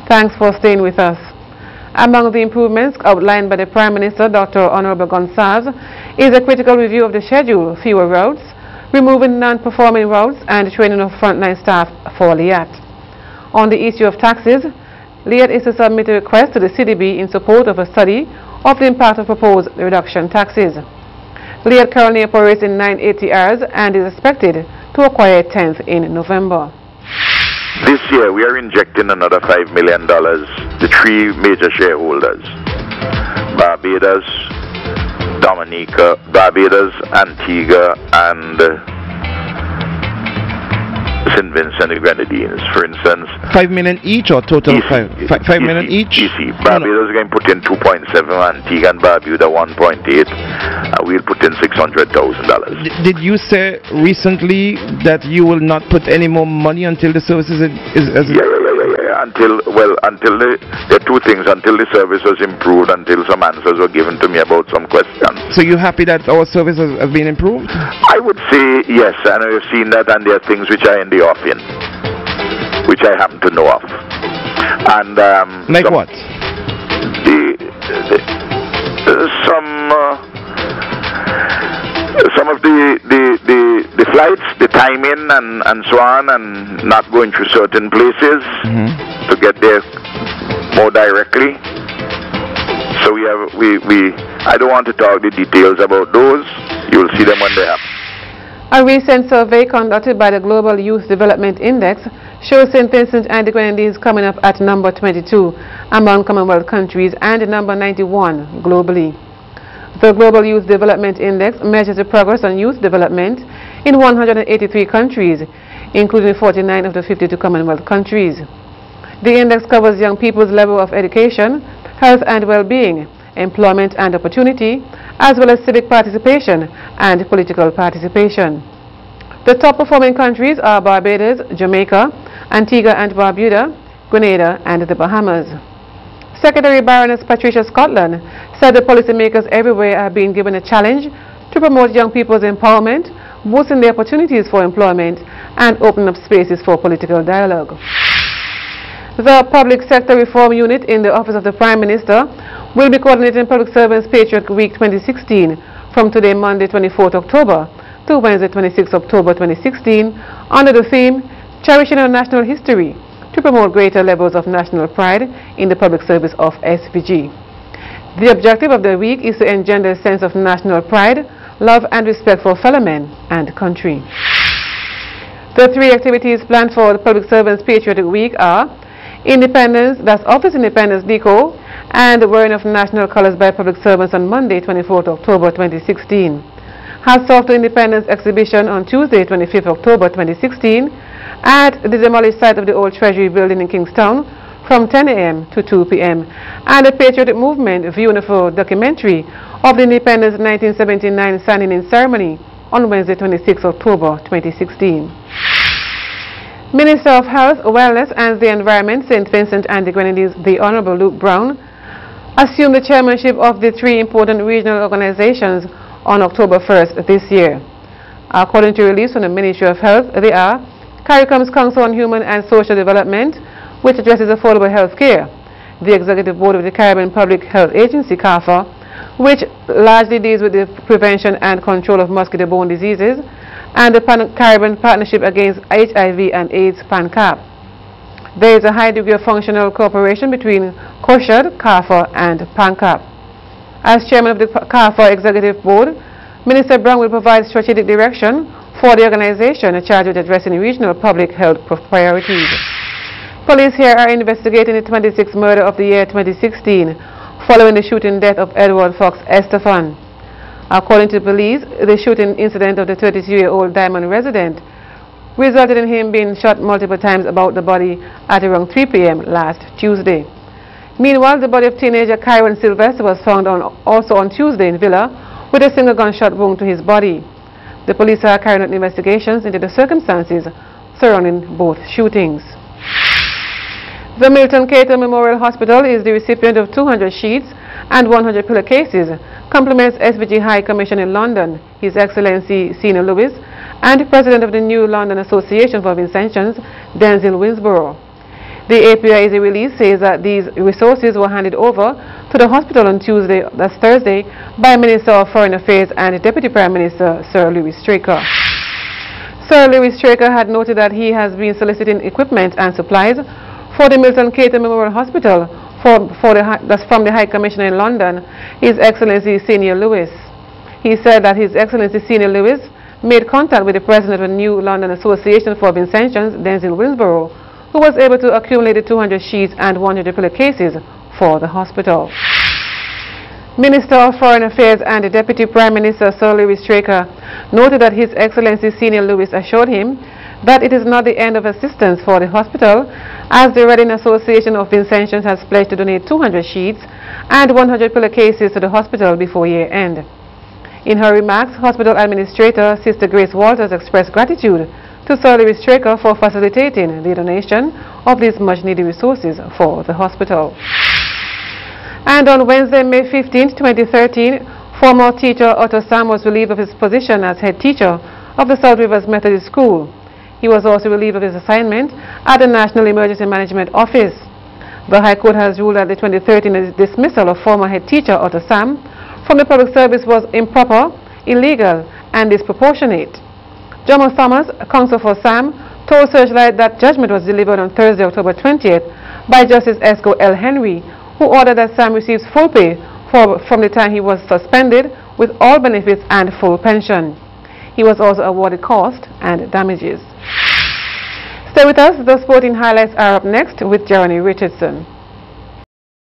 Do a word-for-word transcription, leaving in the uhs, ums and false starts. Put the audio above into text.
Thanks for staying with us. Among the improvements outlined by the Prime Minister, Doctor Honorable Gonsalves, is a critical review of the schedule, fewer routes, removing non-performing routes, and training of frontline staff for L I A T. On the issue of taxes, L I A T is to submit a request to the C D B in support of a study of the impact of proposed reduction taxes. L I A T currently operates in nine A T Rs and is expected to acquire a tenth in November. This year we are injecting another five million dollars, the three major shareholders, Barbados, Dominica, Barbados, Antigua, and uh, Saint Vincent and Grenadines, for instance. Five million each or total E C, five? Five, five million each? E C. Barbados is going to put in two point seven, Antigua and Barbuda one point eight, and we'll put in six hundred thousand dollars. Did you say recently that you will not put any more money until the services is... is, is yeah, yeah, yeah, yeah, yeah. Until, well, until the, there are two things, until the service was improved, until some answers were given to me about some questions. So you're happy that our service has, has been improved? I would say yes, and I've seen that, and there are things which are in the offing, which I happen to know of. And um, like some, what? The, the, uh, some uh, some of the, the the the flights, the timing, and and so on, and not going through certain places mm-hmm. to get there more directly. So we have we we. I don't want to talk the details about those. You will see them when they happen. A recent survey conducted by the Global Youth Development Index shows Saint Vincent and the Grenadines coming up at number twenty-two among Commonwealth countries and number ninety-one globally. The Global Youth Development Index measures the progress on youth development in one hundred eighty-three countries, including forty-nine of the fifty-two Commonwealth countries. The index covers young people's level of education, health and well-being, employment and opportunity, as well as civic participation and political participation. The top performing countries are Barbados, Jamaica, Antigua and Barbuda, Grenada and the Bahamas. Secretary Baroness Patricia Scotland said the policymakers everywhere are being given a challenge to promote young people's empowerment, boosting their opportunities for employment and opening up spaces for political dialogue. The Public Sector Reform Unit in the Office of the Prime Minister will be coordinating Public Servants Patriot Week twenty sixteen from today, Monday, twenty-fourth October, to Wednesday, twenty-sixth October twenty sixteen, under the theme Cherishing Our National History to promote greater levels of national pride in the public service of S V G. The objective of the week is to engender a sense of national pride, love and respect for fellow men and country. The three activities planned for the Public Servants Patriotic Week are Independence, that's Office Independence Deco, and the wearing of national colors by public servants on Monday, twenty-fourth October twenty sixteen. Hats off to Independence exhibition on Tuesday, twenty-fifth October twenty sixteen, at the demolished site of the old Treasury building in Kingstown from ten A M to two P M and the Patriotic Movement viewing of a documentary of the Independence nineteen seventy-nine signing-in ceremony on Wednesday, twenty-sixth October twenty sixteen. Minister of Health, Wellness and the Environment, Saint Vincent and the Grenadines, the Honorable Luke Brown, assumed the chairmanship of the three important regional organizations on October first this year. According to a release from the Ministry of Health, they are CARICOM's Council on Human and Social Development, which addresses affordable health care, the Executive Board of the Caribbean Public Health Agency, CARPHA, which largely deals with the prevention and control of mosquito-borne diseases, and the Pan Caribbean Partnership Against H I V and AIDS, PANCAP. There is a high degree of functional cooperation between COSHAD, CARPHA, and PANCAP. As chairman of the CARPHA Executive Board, Minister Brown will provide strategic direction for the organization charged with addressing regional public health priorities. Police here are investigating the twenty-sixth murder of the year twenty sixteen, following the shooting death of Edward Fox Estefan. According to police, the shooting incident of the thirty-two-year-old Diamond resident resulted in him being shot multiple times about the body at around three P M last Tuesday. Meanwhile, the body of teenager Kyron Sylvester was found on, also on Tuesday in Villa with a single gunshot wound to his body. The police are carrying out investigations into the circumstances surrounding both shootings. The Milton Cater Memorial Hospital is the recipient of two hundred sheets and one hundred pillowcases, compliments S V G High Commission in London, His Excellency Senior Lewis, and President of the New London Association for Vincentians, Denzil Winsborough. The A P I A release says that these resources were handed over to the hospital on Tuesday, that's Thursday, by Minister of Foreign Affairs and Deputy Prime Minister Sir Louis Straker. Sir Louis Straker had noted that he has been soliciting equipment and supplies for the Milton Cater Memorial Hospital for, for the, that's from the High Commissioner in London, His Excellency Senior Lewis. He said that His Excellency Senior Lewis made contact with the President of the New London Association for Vincentians, Denzil Wilsborough, who was able to accumulate the two hundred sheets and one hundred pillowcases for the hospital. Minister of Foreign Affairs and the Deputy Prime Minister Sir Louis Straker noted that His Excellency Senior Lewis assured him that it is not the end of assistance for the hospital, as the Reading Association of Vincentians has pledged to donate two hundred sheets and one hundred pillowcases to the hospital before year end. In her remarks, Hospital Administrator Sister Grace Walters expressed gratitude to Sir Louis Straker for facilitating the donation of these much-needed resources for the hospital. And on Wednesday, May fifteenth, twenty thirteen, former teacher Otto Sam was relieved of his position as head teacher of the South Rivers Methodist School. He was also relieved of his assignment at the National Emergency Management Office. The High Court has ruled that the twenty thirteen dismissal of former head teacher Otto Sam from the public service was improper, illegal, and disproportionate. Jomo Thomas, counsel for Sam, told Searchlight that judgment was delivered on Thursday, October twentieth, by Justice Esco L. Henry, who ordered that Sam receives full pay for, from the time he was suspended, with all benefits and full pension. He was also awarded cost and damages. Stay with us. The sporting highlights are up next with Jeremy Richardson.